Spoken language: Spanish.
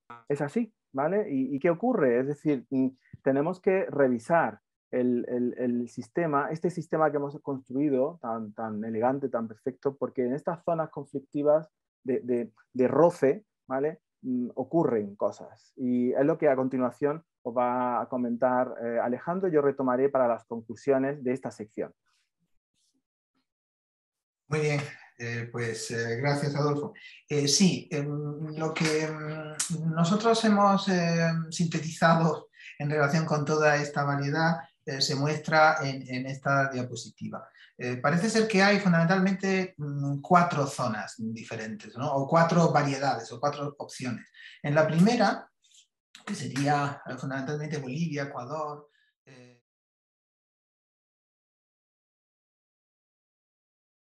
es así, ¿vale? ¿Y qué ocurre? Es decir, tenemos que revisar el sistema, este sistema que hemos construido tan elegante, tan perfecto, porque en estas zonas conflictivas de roce, ¿vale? Ocurren cosas. Y es lo que a continuación os va a comentar Alejandro. Yo retomaré para las conclusiones de esta sección. Muy bien, gracias, Adolfo. Sí, lo que nosotros hemos sintetizado en relación con toda esta variedad se muestra en esta diapositiva. Parece ser que hay fundamentalmente 4 zonas diferentes, ¿no? O 4 variedades o 4 opciones. En la primera, que sería fundamentalmente Bolivia, Ecuador,